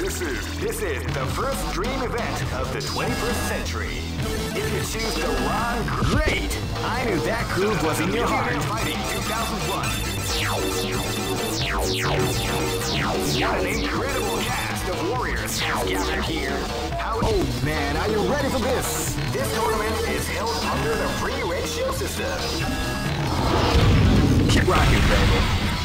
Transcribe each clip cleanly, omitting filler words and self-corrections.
This is the first dream event of the 21st century. If you choose the wrong, great! I knew that groove was in your heart. Fighting 2001. What an incredible cast of warriors gathered here. Oh man, are you ready for this? This tournament is held under the free ratio system. Keep rocking, baby.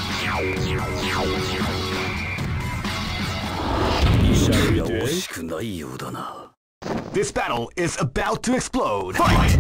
This battle is about to explode. Fight!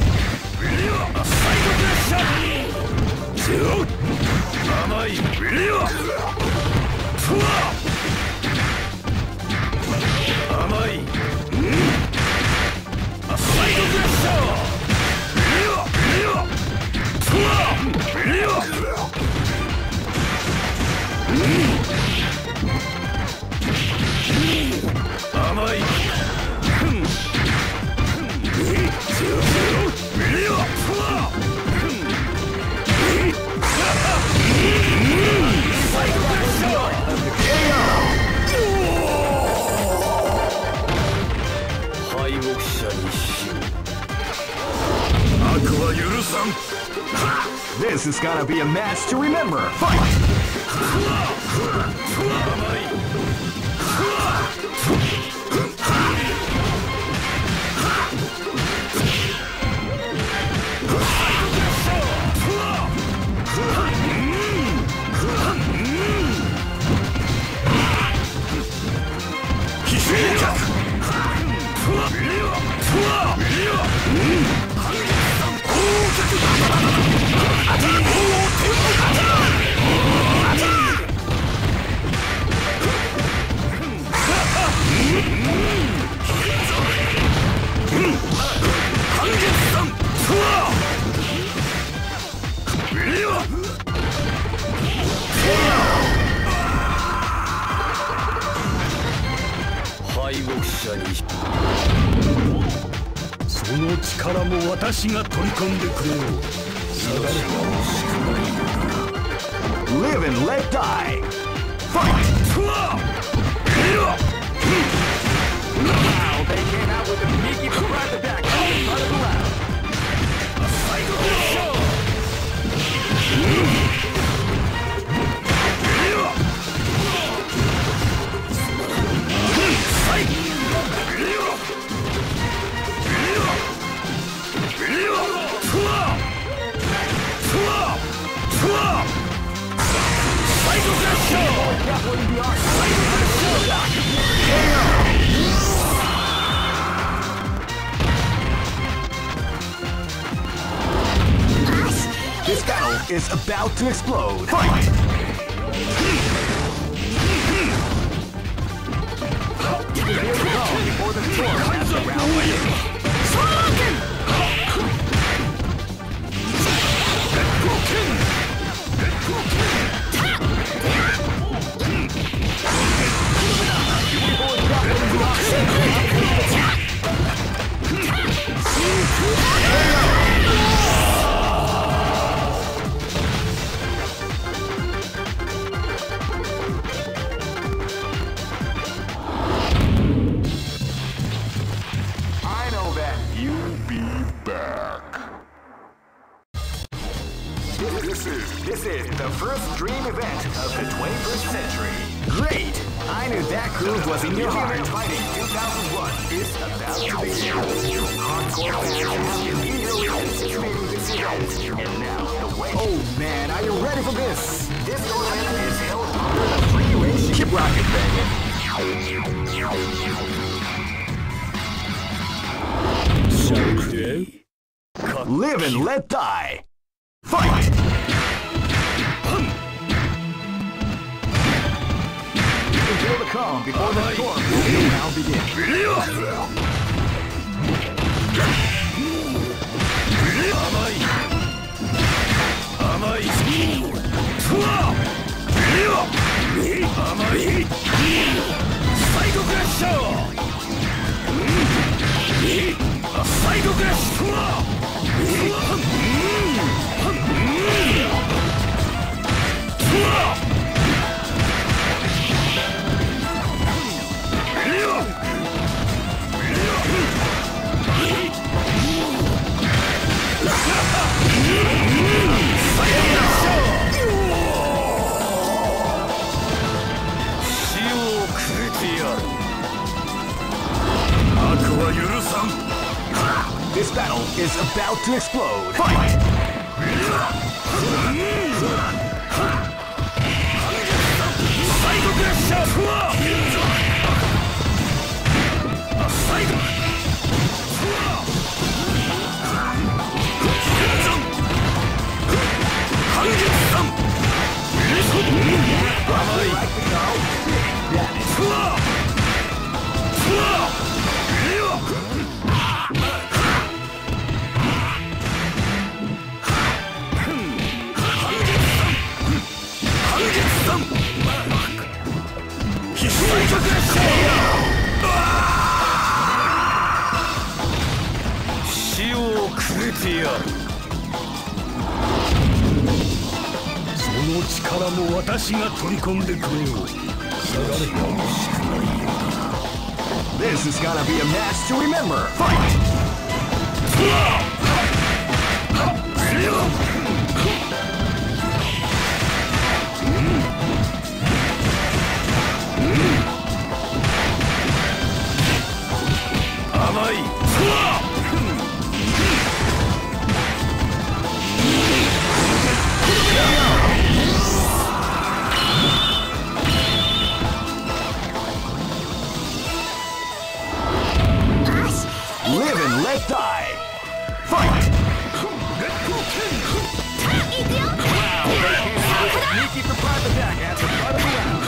This is gonna be a match to remember. Fight! その力も私が取り込んでくれよう。 Live and let die. Fight! Wow, they came out with a sneaky surprise attack at the start of the round. A cycle show. This battle is about to explode. Fight! Before the storm has the round begins. I know that you'll be back. This is the first dream event of the 21st century. Great! I knew that groove was in your heart. Fighting 2001 is about to begin. Hardcore fans have been eagerly anticipating this event. And now, the way... Oh man, are you ready for this? This tournament is held under the free ratio. Keep rocking, baby. Live and let die. Fight! Feel the calm before the storm will now begin. は許さん。 This battle is about to explode. Fight! 力も私が取り込んでくれよう。下がれば惜しくないよ。 This is gonna be a match to remember. Fight! Live and let die. Fight! Sneaky surprise attack at the start of the round.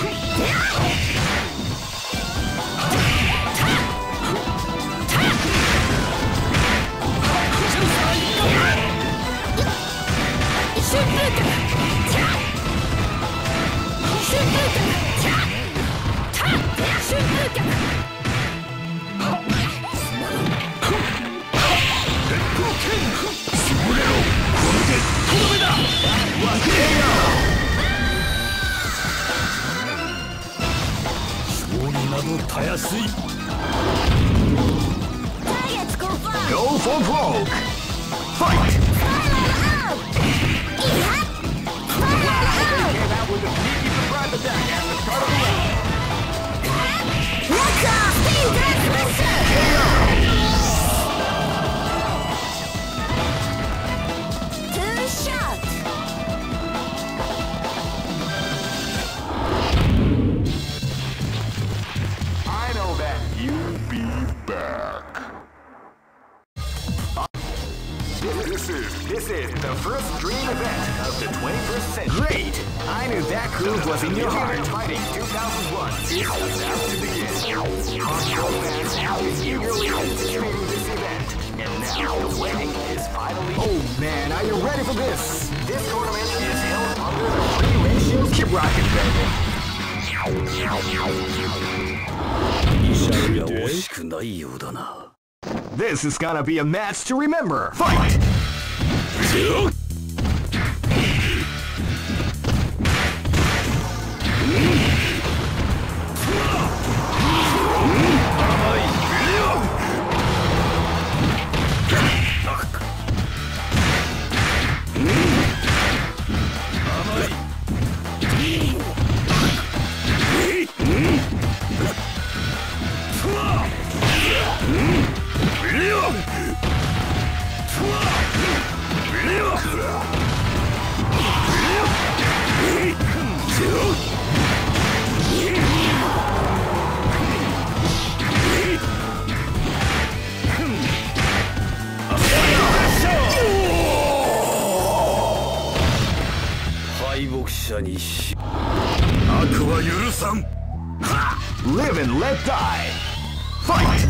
Go for broke. Fight! Came out with a sneaky surprise attack at the start of the round. I know that you'll be back. This is the first dream event of the 21st century. Great! I knew that groove was in your heart. Fighting 2001 is about to begin. Hardcore fans have been eagerly anticipating this event, and now the wedding is finally. Oh man, are you ready for this? This tournament is held under the free ratios. Keep rocking, baby. This is gonna be a match to remember. Fight! Live and let die. Fight!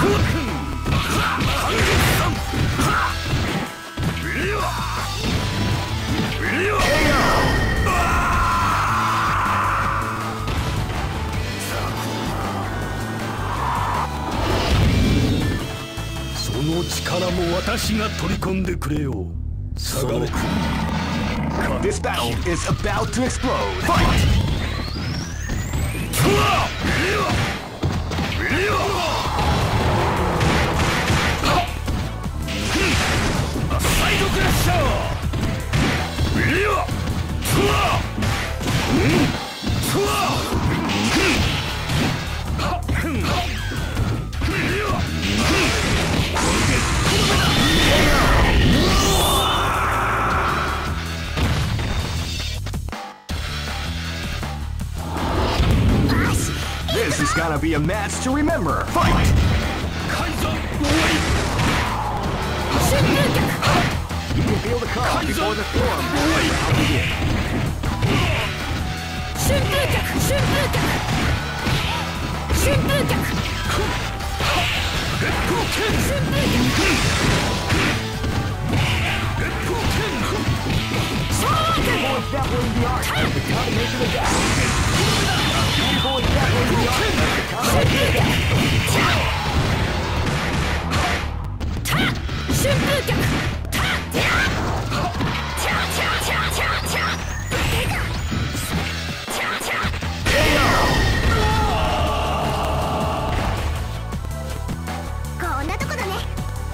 その力も私が取り込んでくれよ。下がれ。 This battle is about to explode. Fight! A side crusher! This is gonna be a match to remember. Fight! You can feel the calm before the storm. Beautiful is the art of the combination of that. Beautiful is the art of the combination of that. こんなとこだね。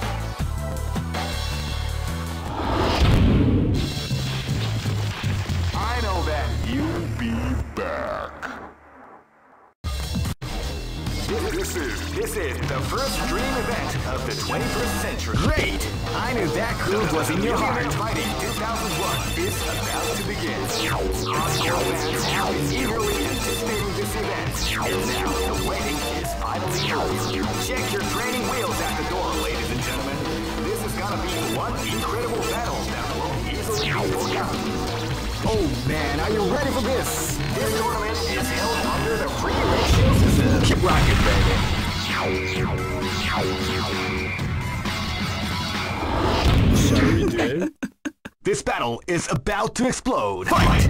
I know that you'll be back. This is the first dream event of the 21st century. Great! I knew that groove was in your heart. Fighting 2001 is about to begin. Hardcore fans have been eagerly anticipating this event. And now the waiting is finally over. Check your training wheels at the door, ladies and gentlemen. This is gonna be one incredible battle that won't easily be forgotten. Oh man, are you ready for this? This tournament is held under the pre-ratio system. Keep rocking, baby. Shall we do? This battle is about to explode. Fight!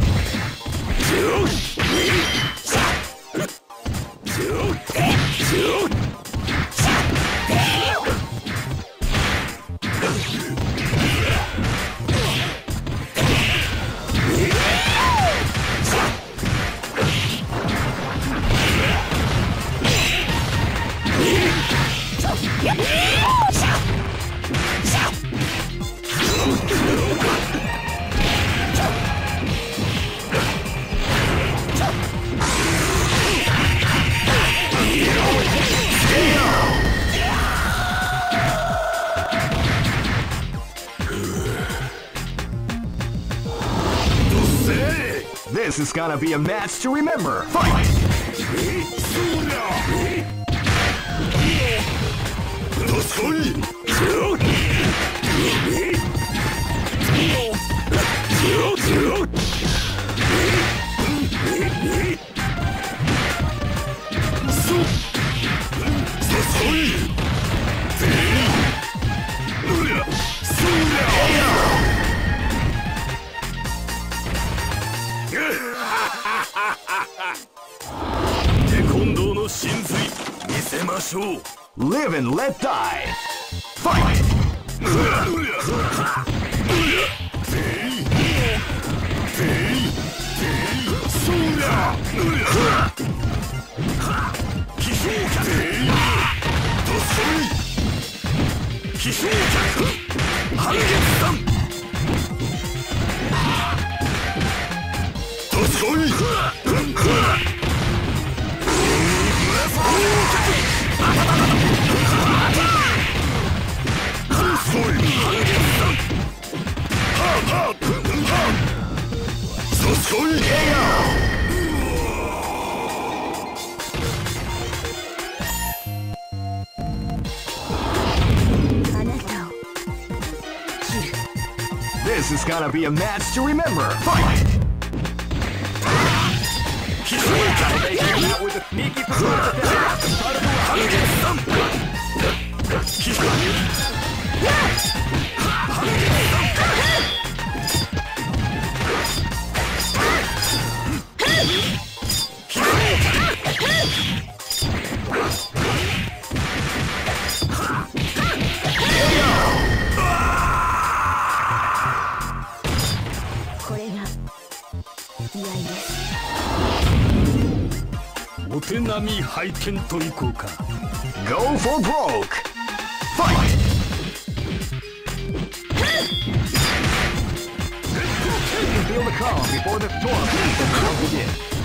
This is gonna be a match to remember. Fight! Live and let die. Fight! This is gonna be a match to remember. Fight! With a sneaky surprise attack at the start of the round. これが居合です。 お手並み拝見といこうか。 Go for broke! Fight! You can feel the calm before the storm will begin.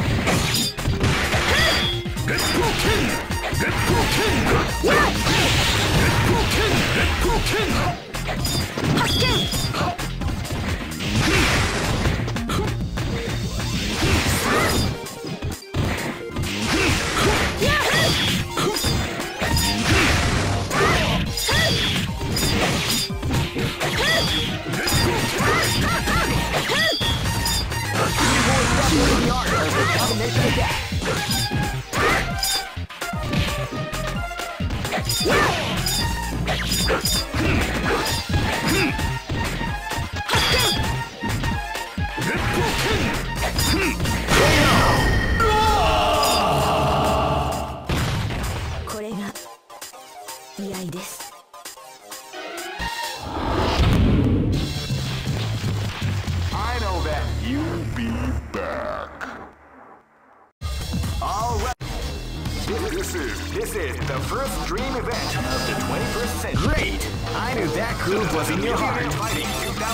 Get broken! Get broken! Get broken! Get broken! 発見。これが居合です。 I know that you'll be back. All right. This is the first dream event of the 21st century. Great! I knew that groove was in your heart. Fighting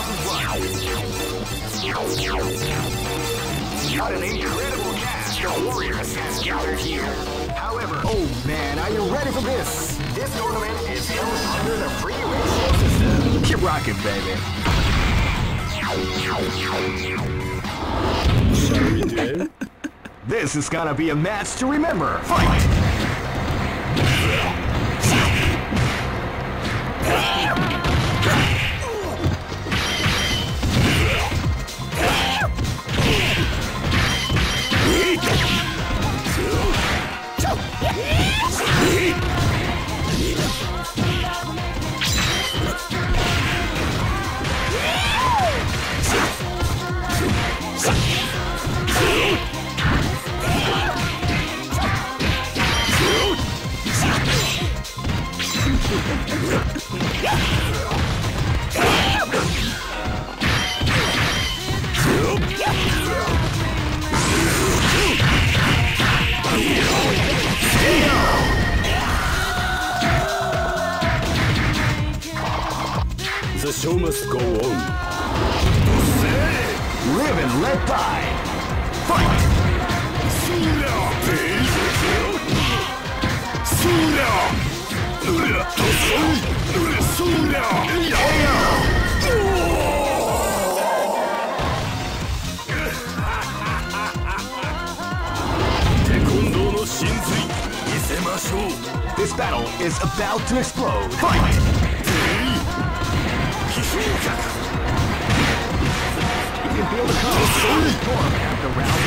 2001. What an incredible cast of warriors has gathered here. However, oh man, are you ready for this? This tournament is held under the free ratio system. Keep rocking, baby. Shall we do? This is gonna be a match to remember. Fight! The show must go on. Live and let die. Fight! This battle is about to explode. Fight! You can feel the calm as the round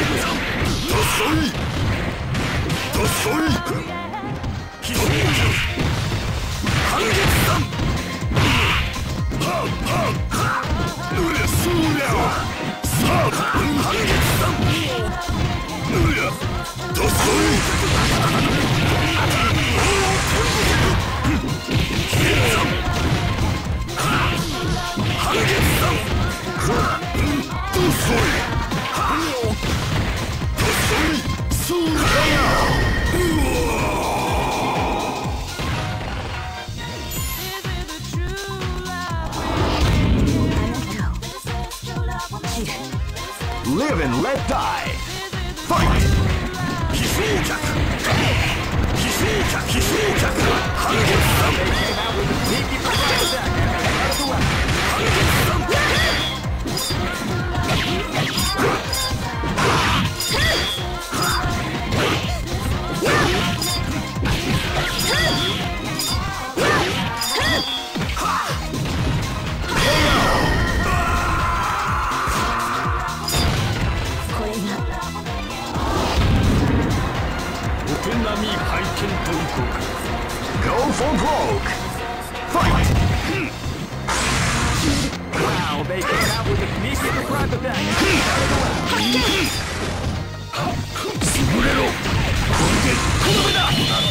Live and let die. Fight! Go for broke. Fight! Wow, they came out with a sneaky surprise attack. 潰れろ。これでとどめだ。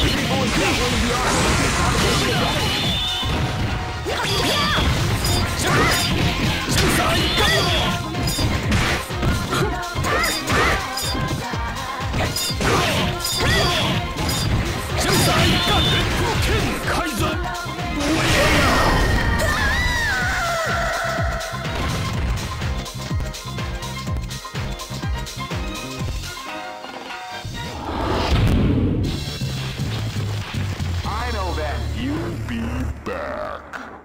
I know that you'll be back.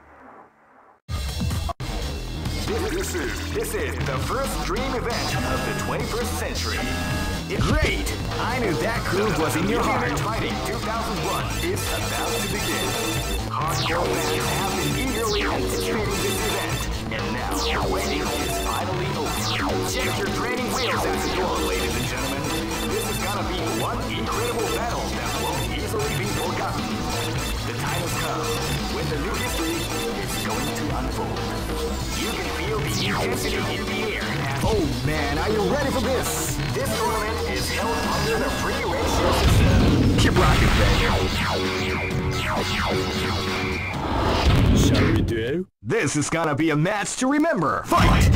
This is the first dream event of the 21st century. Great! I knew that groove was in your heart. Fighting 2001 is about to begin. Hardcore fans have been eagerly anticipating this event, and now the waiting is finally over. Check your training wheels at the door, ladies and gentlemen. This is gonna be one incredible battle that won't easily be forgotten. The time has come when the new history is going to unfold. You can feel the intensity in the air. Oh man, are you ready for this? This tournament is held under the free ratio system. Keep rocking, baby. Shall we do? This is gonna be a match to remember. Fight!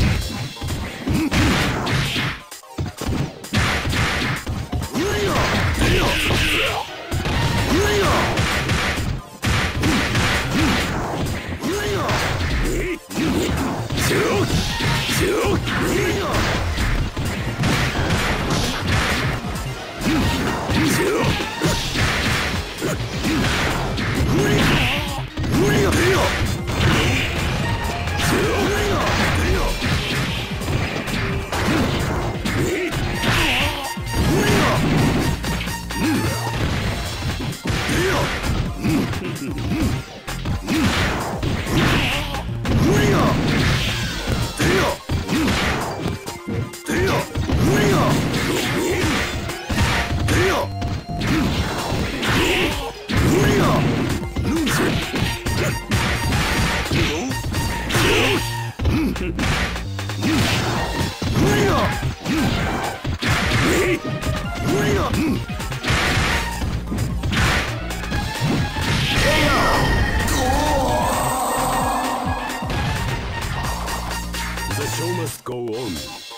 The show must go on.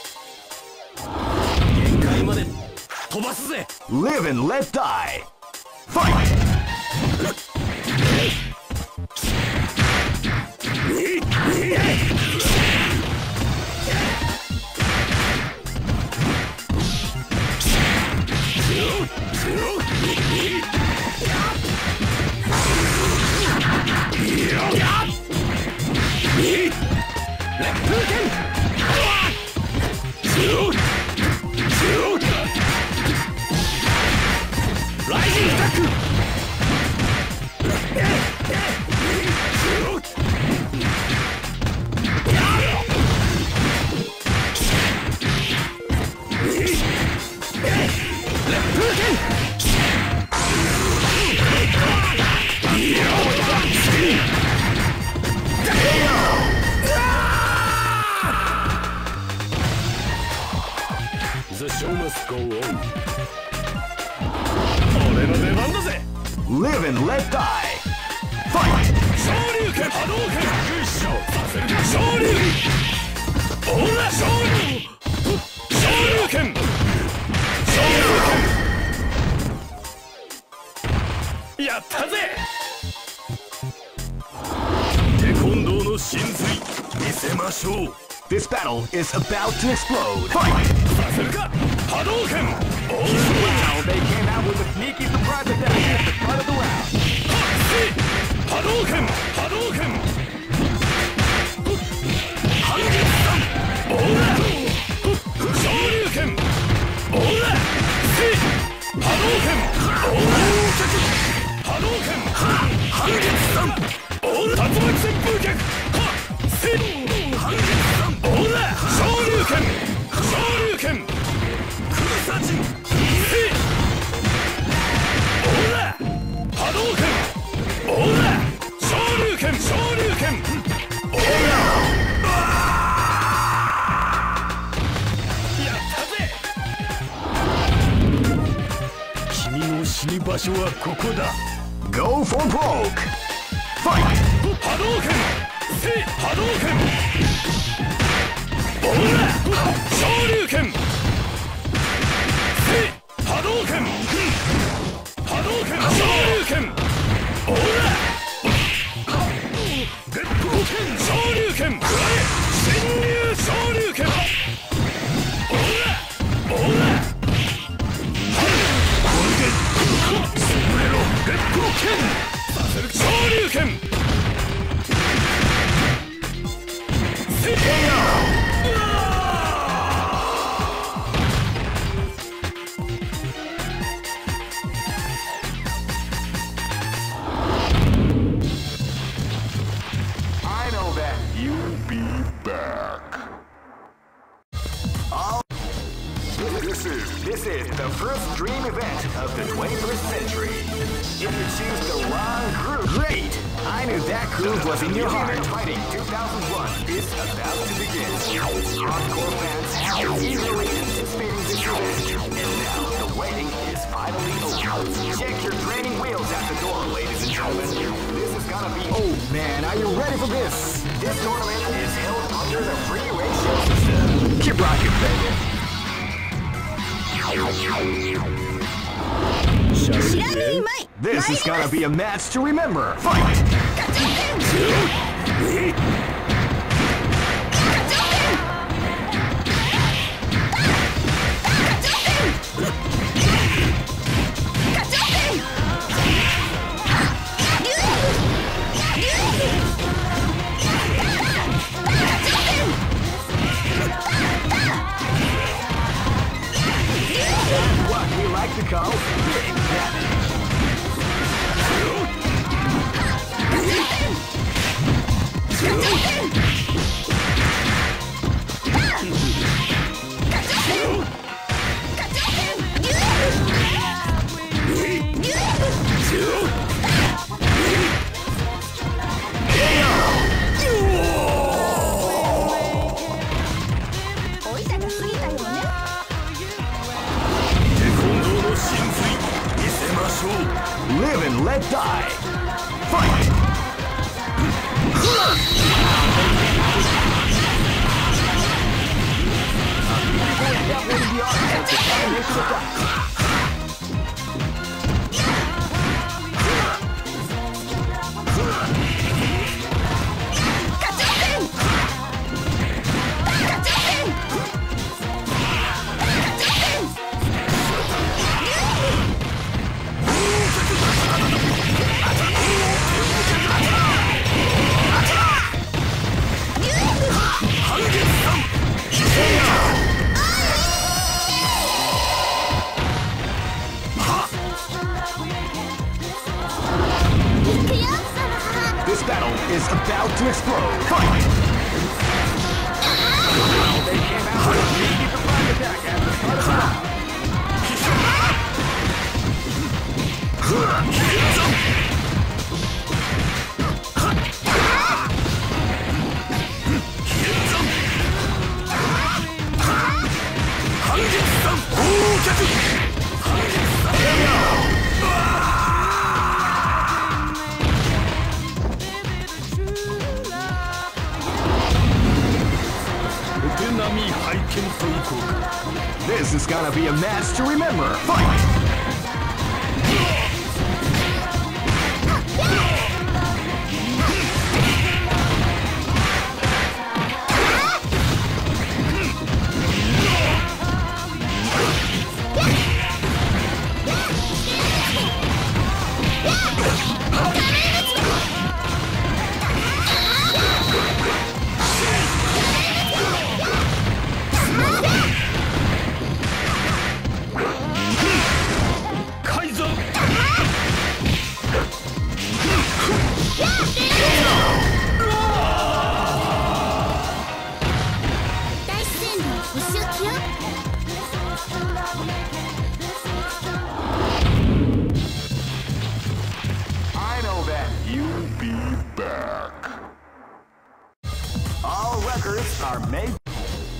限界まで飛ばすぜ。 Live and let die. Fight! Rising attack! The show must go on. 俺の出番だぜ。 Live and let die. Fight! 昇竜拳波動拳優勝させるか昇竜ほら昇竜拳昇竜拳やったぜ。テコンドーの神髄見せましょう。 This battle is about to explode. Fight! させるか波動拳 Wow, they came out with a sneaky surprise attack at the start of the round. 波動拳波動拳半月山オーラ昇竜拳オーラ波動拳オーラ波動拳半月山オーラ竜巻旋風脚半月山オーラ昇竜拳昇竜拳空差陣オーラ波動拳君の死に場所はここだ。 Go for broke! Fight! 波動拳せい波動拳オーラ昇竜拳せい波動拳波動拳昇竜拳オーラ月光拳昇竜拳侵入昇竜拳オーラオーラこれで潰れろ月光拳昇竜拳 I know that you'll be back. This is the first dream event of the 21st century. If you choose the wrong group, great! I knew that groove was in your heart. Fighting 2001 is about to begin. Hardcore fans have been eagerly anticipating this event, and now the waiting is finally over. Check your training wheels at the door, ladies and gentlemen. This is gonna be... Oh man, are you ready for this? This tournament is held under the free ratio system. Keep rocking, baby. This is gonna be a match to remember. Fight! What we like to call big damage. Live and let die. Fight! This battle is about to explode. Fight! They came out with a sneaky surprise attack at the start of the round. This is gonna be a match to remember. Fight! I know that you'll be back. All records are made.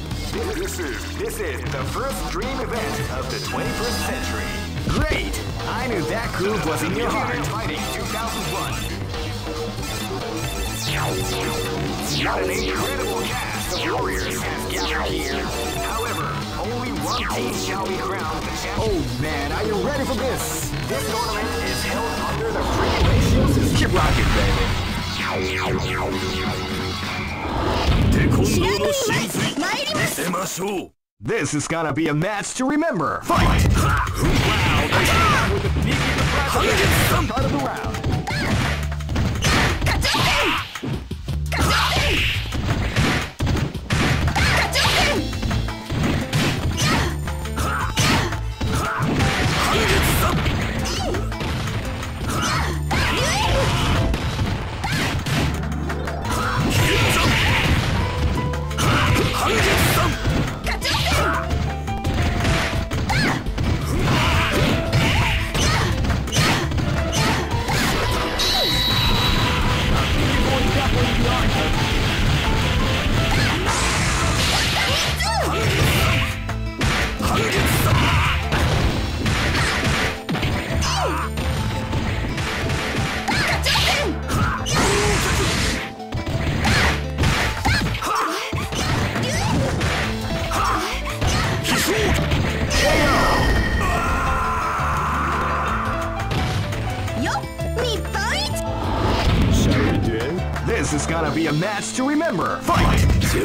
This is the first dream event of the 21st century. Great! knew that groove was in your heart. Fighting 2001. What an incredible cast of warriors has gathered here. However, only one team shall be crowned the champion. Oh man, are you ready for this? This tournament is held under the free ratio system. Keep rocking, baby. テコンドーの真髄見せましょう。 This is gonna be a match to remember. Fight! Wow, they came out with the sneaky surprise at the start of the round. This is gonna be a match to remember. Fight!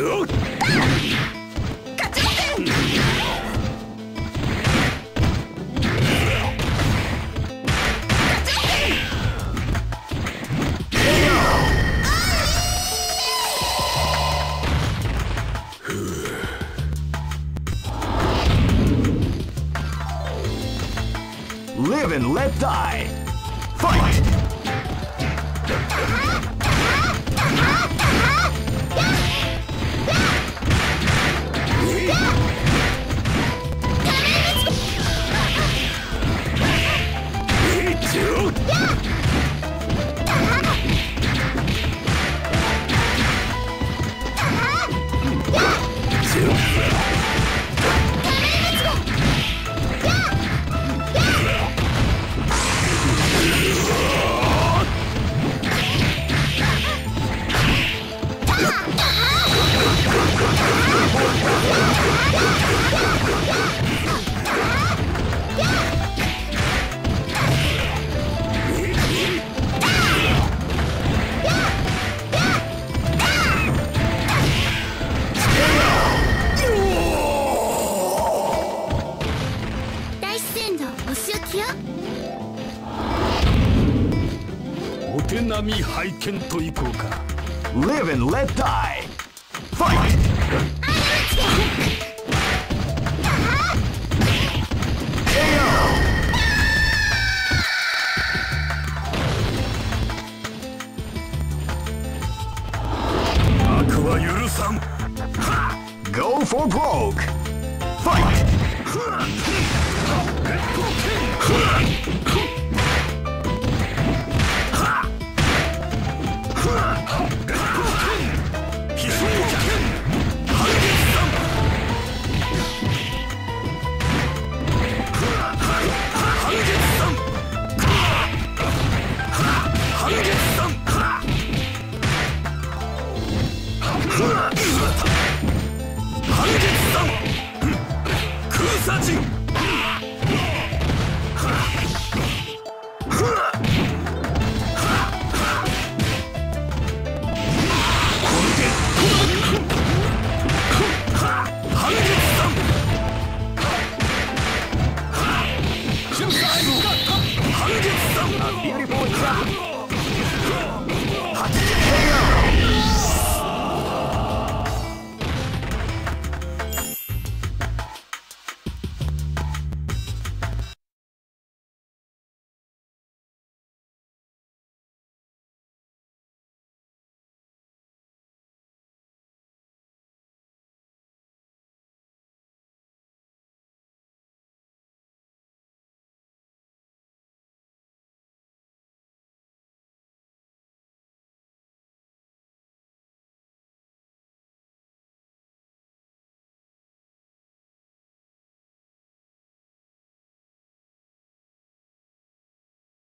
Live and let die. Fight! Live and let die. Fight! Go for broke. Fight!